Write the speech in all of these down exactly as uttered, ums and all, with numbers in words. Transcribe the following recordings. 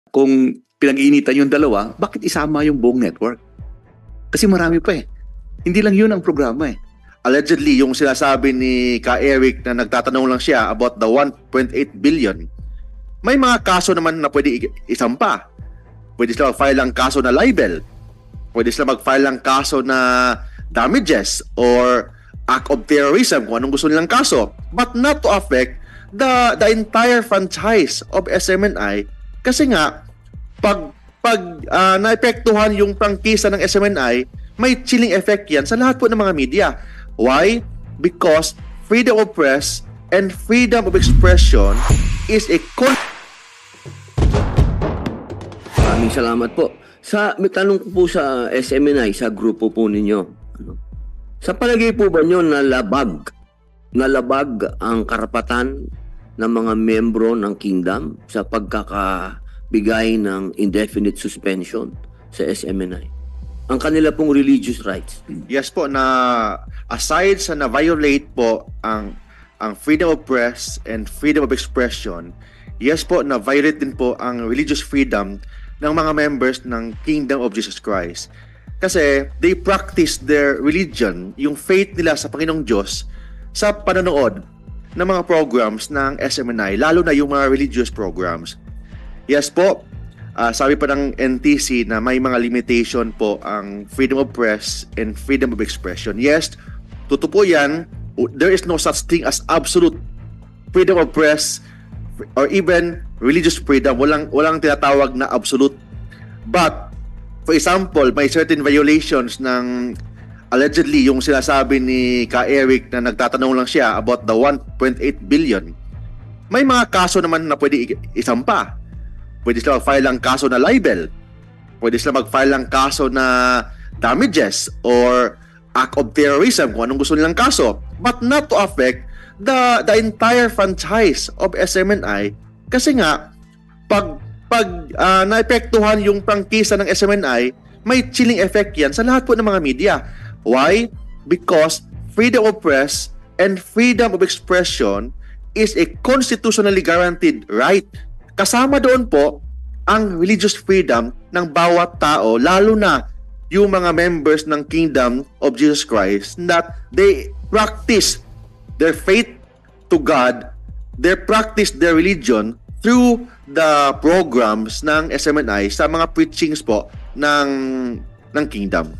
Kung pinag-iinitan yung dalawa, bakit isama yung buong network? Kasi marami pa eh. Hindi lang yun ang programa eh. Allegedly, yung sinasabi ni Ka Eric na nagtatanong lang siya about the one point eight billion, may mga kaso naman na pwede isampa. Pwede sila mag-file ng kaso na libel. Pwede sila mag-file ng kaso na damages or act of terrorism, kung anong gusto nilang kaso. But not to affect the, the entire franchise of S M N I. Kasi nga, pag, pag uh, naepektuhan yung prangkisa ng S M N I, may chilling effect yan sa lahat po ng mga media. Why? Because freedom of press and freedom of expression is a con... Maraming salamat po. Sa, may tanong ko po sa S M N I, sa grupo po ninyo. Ano? Sa palagay po ba nyo na labag, nalabag ang karapatan ng mga membro ng Kingdom sa pagkakabigay ng indefinite suspension sa S M N I? Ang kanila pong religious rights. Yes po, na aside sa na-violate po ang ang freedom of press and freedom of expression, yes po, na-violate din po ang religious freedom ng mga members ng Kingdom of Jesus Christ. Kasi they practice their religion, yung faith nila sa Panginoong Diyos, sa panonood ng mga programs ng S M N I, lalo na yung mga religious programs. Yes po, uh, sabi pa ng N T C na may mga limitation po ang freedom of press and freedom of expression. Yes, totoo po yan. There is no such thing as absolute freedom of press or even religious freedom. Walang, walang tinatawag na absolute. But, for example, may certain violations ng allegedly yung sinasabi ni Ka Eric na nagtatanong lang siya about the one point eight billion. May mga kaso naman na pwede isampa. Pwede sila mag-file ng kaso na libel. Pwede sila mag-file ng kaso na damages or act of terrorism, kung anong gusto nilang kaso. But not to affect the, the entire franchise of S M N I. Kasi nga, pag, pag uh, naepektuhan yung prangkisa ng S M N I, may chilling effect yan sa lahat po ng mga media. Why? Because freedom of press and freedom of expression is a constitutionally guaranteed right. Kasama doon po ang religious freedom ng bawat tao, lalo na yung mga members ng Kingdom of Jesus Christ, that they practice their faith to God, they practice their religion through the programs ng S M N I sa mga preachings po ng, ng Kingdom.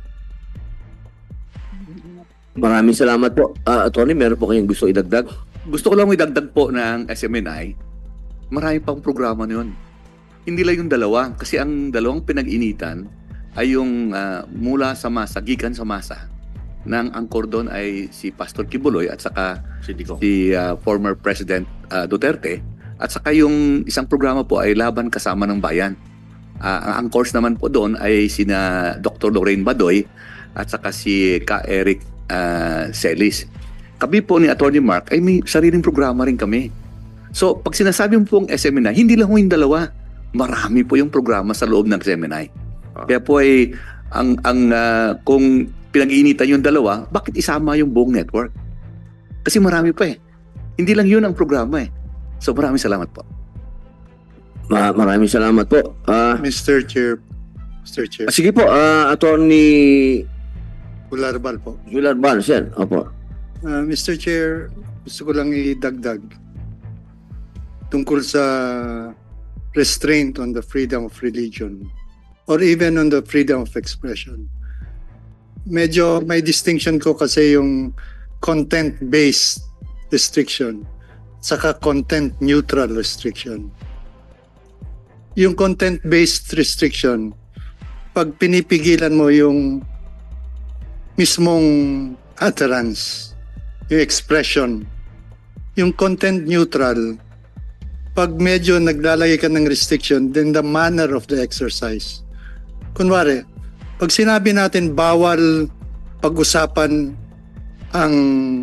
Maraming salamat po. Uh, Attorney, meron po kayong gusto idagdag? Gusto ko lang idagdag po ng S M N I, marami pang programa na yun. Hindi lang yung dalawa, kasi ang dalawang pinag-initan ay yung uh, mula sa masa, gikan sa masa, ng angkor doon ay si Pastor Kibuloy at saka si, si uh, former President uh, Duterte, at saka yung isang programa po ay Laban Kasama ng Bayan. Uh, ang angkors naman po doon ay sina Doctor Lorraine Badoy at saka si Ka Eric uh, Celis. Kami po ni Attorney Mark ay may sariling programa rin kami. So, pag sinasabi mo pong S M N I, hindi lang yung dalawa. Marami po yung programa sa loob ng S M N I. Ah. Kaya po ay, ang, ang, uh, kung pinag-iinitan yung dalawa, bakit isama yung buong network? Kasi marami pa eh. Hindi lang yun ang programa eh. So, maraming salamat po. Ma maraming salamat po. Uh, Mister Chair. Mister Chair. Sige po, uh, Attorney Ularbal po. Ularbal, sir. Opo. Uh, Mister Chair, gusto ko lang idagdag tungkol sa restraint on the freedom of religion or even on the freedom of expression. Medyo may distinction ko kasi yung content-based restriction saka content-neutral restriction. Yung content-based restriction, pag pinipigilan mo yung mismong utterance, yung expression, yung content-neutral, pag medyo naglalagay ka ng restriction, then the manner of the exercise. Kunwari, pag sinabi natin bawal pag-usapan ang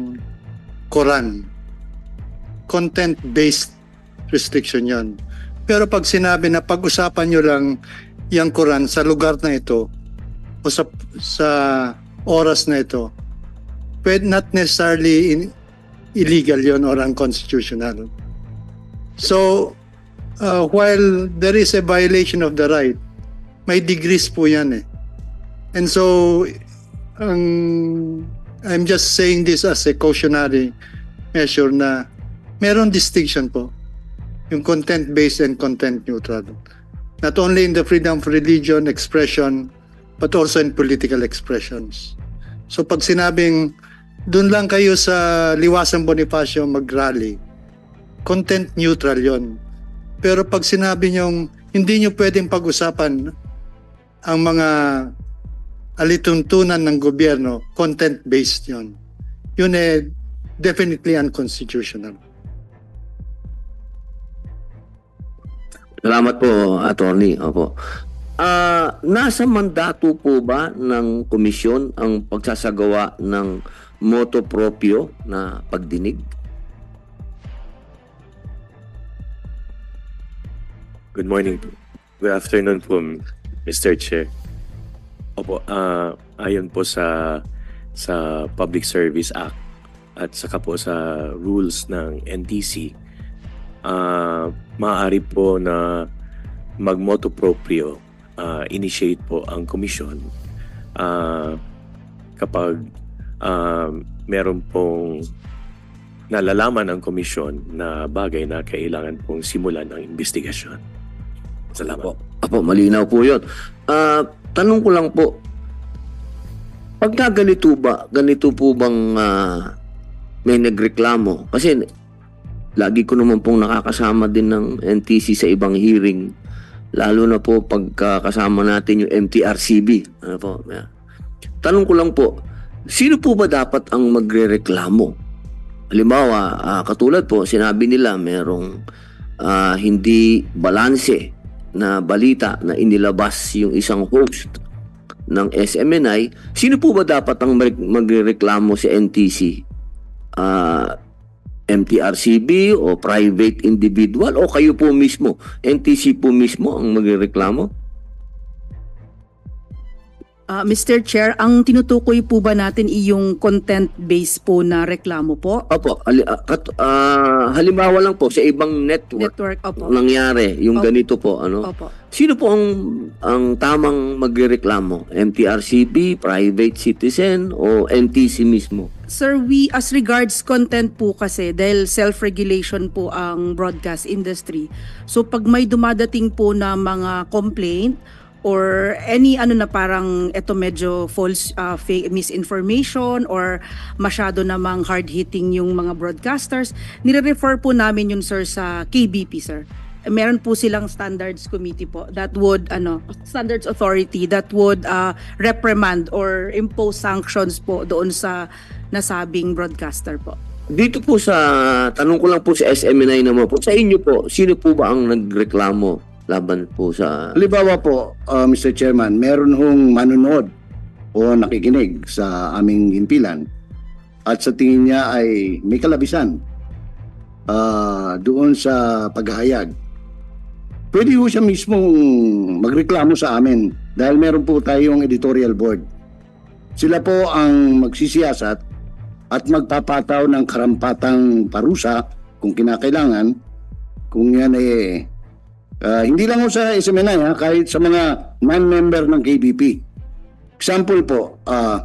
Quran, content-based restriction yan. Pero pag sinabi na pag-usapan nyo lang yung Quran sa lugar na ito o sa, sa oras na ito, pwede not necessarily in, illegal yon or unconstitutional. So, uh, while there is a violation of the right, may degrees po yan eh. And so, ang I'm just saying this as a cautionary measure na meron distinction po. Yung content-based and content-neutral. Not only in the freedom of religion, expression, but also in political expressions. So pag sinabing, dun lang kayo sa Liwasan Bonifacio mag-rally, content-neutral yon. Pero pag sinabi nyong, hindi nyo pwedeng pag-usapan ang mga alituntunan ng gobyerno, content-based yon. Yun eh, definitely unconstitutional. Salamat po, Attorney. Opo. Ah, nasa mandato po ba ng komisyon ang pagsasagawa ng motu proprio na pagdinig? Good morning. Good afternoon po, Mister Chair. Opo, ah, ayon po sa sa Public Service Act at saka po sa rules ng N T C, ah, maaari po na mag-motu proprio, uh, initiate po ang komisyon uh, kapag uh, meron pong nalalaman ang komisyon na bagay na kailangan pong simulan ng investigasyon. Salamat. Apo, apo malinaw po yun. Uh, tanong ko lang po, pagka ganito ba, ganito po bang uh, may nagreklamo? Kasi lagi ko naman pong nakakasama din ng N T C sa ibang hearing, lalo na po pagkakasama natin yung M T R C B. Ano po? Yeah. Tanong ko lang po, sino po ba dapat ang magrereklamo? Halimbawa, uh, katulad po, sinabi nila merong uh, hindi balanse na balita na inilabas yung isang host ng S M N I. Sino po ba dapat ang magrereklamo sa N T C? Uh, M T R C B o private individual o kayo po mismo, N T C po mismo ang magrereklamo? Uh, Mister Chair, ang tinutukoy po ba natin iyong content-based po na reklamo po? Opo, ali, uh, kat, uh, halimbawa lang po sa ibang network, Network, opo. nangyari yung Opo. ganito po, ano? Opo. Sino po ang ang tamang magrereklamo? M T R C B, private citizen o N T C mismo? Sir, we as regards content po kasi dahil self-regulation po ang broadcast industry. So pag may dumadating po na mga complaint or any ano na parang ito medyo false uh, fake misinformation or masyado namang hard-hitting yung mga broadcasters, nire-refer po namin yun sir sa K B P sir. Meron po silang standards committee po that would ano standards authority that would uh, reprimand or impose sanctions po doon sa nasabing broadcaster po. Dito po sa, tanong ko lang po sa S M N I naman po, sa inyo po, sino po ba ang nagreklamo laban po sa... Halimbawa po, uh, Mister Chairman, meron hong manonood o nakikinig sa aming himpilan at sa tingin niya ay may kalabisan uh, doon sa paghahayag. Pwede po siya mismong magreklamo sa amin dahil meron po tayong editorial board. Sila po ang magsisiyasat at magpapataw ng karampatang parusa kung kinakailangan, kung yan eh Uh, hindi lang ho sa S M N I ha, kahit sa mga non-member ng K B P. Example po, uh,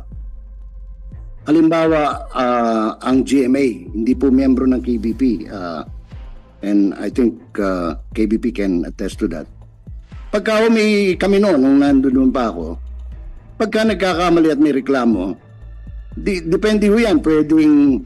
halimbawa uh, ang G M A, hindi po miyembro ng K B P. Uh, and I think uh, K B P can attest to that. Pagka may kami noon, nung nandun pa ako, pagka nagkakamali at may reklamo, di, depende ho yan, pwedeng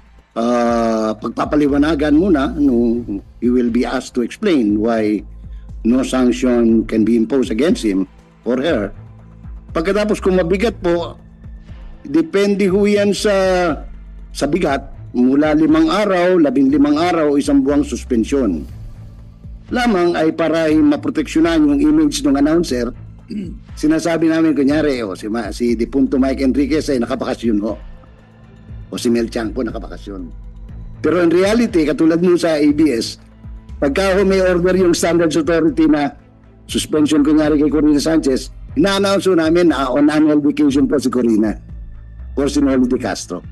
uh, pagpapaliwanagan muna, no, you will be asked to explain why no sanction can be imposed against him or her. Pagkatapos kung mabigat po, depende ho yan sa, sa bigat, mula limang araw, labing limang araw, isang buwang suspensyon. Lamang ay para maproteksyonan yung image ng announcer, sinasabi namin kunyari, oh, si, Ma, si Dipunto Mike Enriquez ay nakabakasyon ho. O si Mel Chang po nakabakasyon. Pero in reality, katulad mo sa A B S, pagka may order yung Standards Authority na suspension kunyari kay Corina Sanchez, ina-announce namin na on annual vacation po si Corina or si Noli De Castro.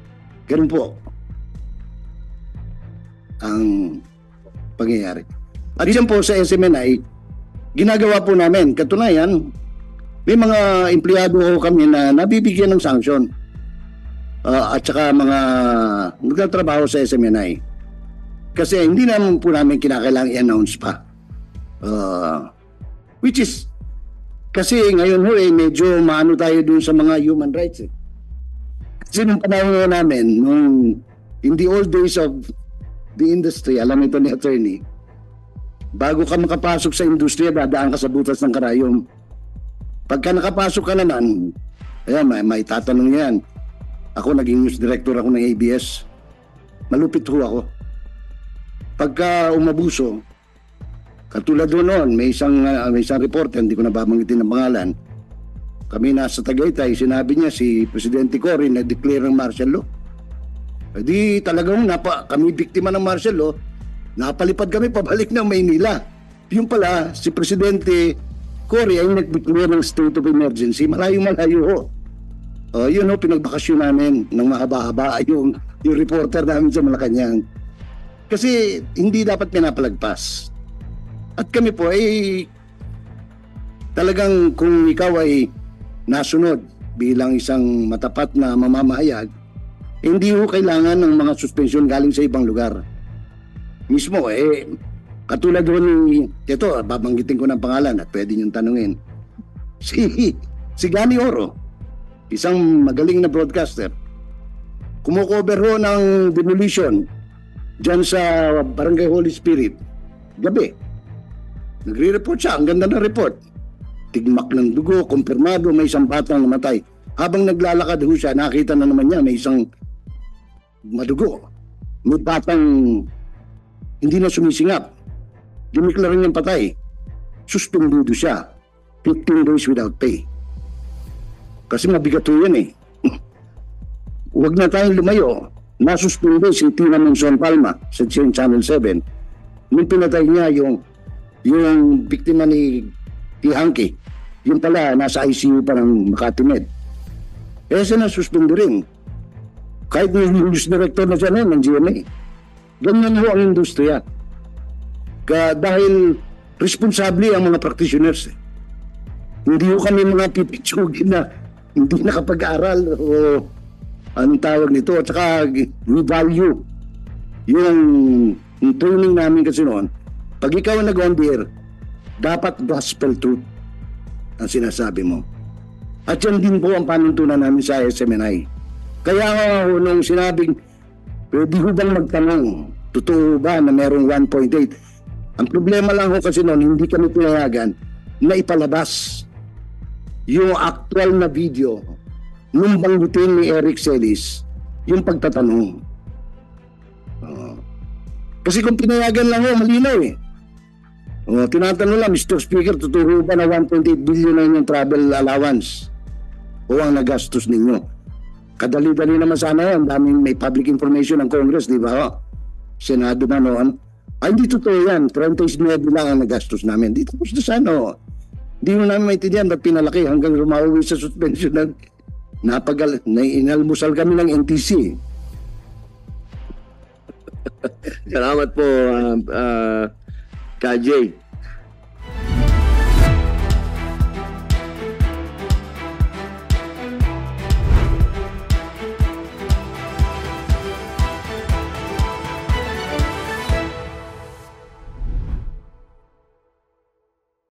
Ganun po ang pangyayari. At yan po sa S M N I, ginagawa po namin. Katunayan, may mga empleyado ho kami na nabibigyan ng sanction. Uh, at saka mga nagtatrabaho sa S M N I. Kasi hindi naman po namin kinakailangan i-announce pa. Uh, which is, kasi ngayon ho eh, medyo maano tayo dun sa mga human rights eh. Kasi nung panahon namin, nung in the old days of the industry, alam ito ni attorney, bago ka makapasok sa industriya, dadaan ka sa butas ng karayom. Pagka nakapasok ka naman, ayan, may, may tatanong yan. Ako, naging news director ako ng A B S. Malupit ho ako. Pagka umabuso, katulad doon noon, may isang, uh, may isang reporter, hindi ko na babanggitin ng pangalan, kami nasa Tagaytay, sinabi niya si Presidente Cory na declare ng martial law. E di talagang napa, kami biktima ng martial law, napalipad kami pabalik ng Maynila. Yung pala, si Presidente Cory ay nag-declare ng state of emergency, malayo-malayo ho. Uh, yun ho, pinagbakasyon namin ng mahaba-haba yung, yung reporter namin sa Malacanang. Kasi hindi dapat pinapalagpas. At kami po ay talagang kung ikaw ay nasunod bilang isang matapat na mamamahayag, hindi ho kailangan ng mga suspensyon galing sa ibang lugar. Mismo eh, katulad ho ni, ito, babanggitin ko ng pangalan at pwede niyong tanungin. Si, si Gani Oro, isang magaling na broadcaster, kumukover ho ng demolition dyan sa Barangay Holy Spirit. Gabi. Nagre-report siya. Ang ganda ng report. Tigmak ng dugo, kumpirmado, may isang batang namatay. Habang naglalakad ho siya, nakita na naman niya may isang madugo. May batang hindi na sumisingap. Dineklara niyang patay. Suspendido siya. fifteen days without pay. Kasi mabigat ho yan eh. Huwag na tayong lumayo. Nasuspende si Tina Monson Palma sa Channel seven. Nung pinatay niya yung yung biktima ni Tihanki, yung pala nasa I C U pa ng Makati Med. Eh siya nasuspende rin. Kahit yung news director na siya noon ng G M A. Ganyan ho ang industriya. Ka, dahil responsable ang mga practitioners. Eh. Hindi ho kami mga pipitsugin na hindi nakapag-aral o anong tawag nito. At saka we value yung, yung training namin kasi noon. Pag ikaw nag-on the air, dapat gospel truth ang sinasabi mo. At yan din po ang panuntunan namin sa S M N I. Kaya uh, nung sinabing, pwede ho bang magtanong, totoo ba na merong one point eight? Ang problema lang ho kasi noon, hindi kami pinayagan na ipalabas yung actual na video nung banggitin ni Eric Celis yung pagtatanong. Uh, kasi kung pinayagan lang ho, malinaw eh. Uh, tinatanong lang, Mister Speaker, totoo ba na one point eight billion na yung travel allowance o ang nagastos ninyo? Kadali-dali naman sana yan. Daming may public information ng Congress, di ba? Senado na noon. Ay, hindi totoo yan. thirty-nine lang ang nagastos namin. Di tapos na sana. Hindi mo namin maintindihan ba't pinalaki hanggang rumawi sa suspension ng napagal, na inalmusal kami ng N T C. Salamat po, uh, uh, K J.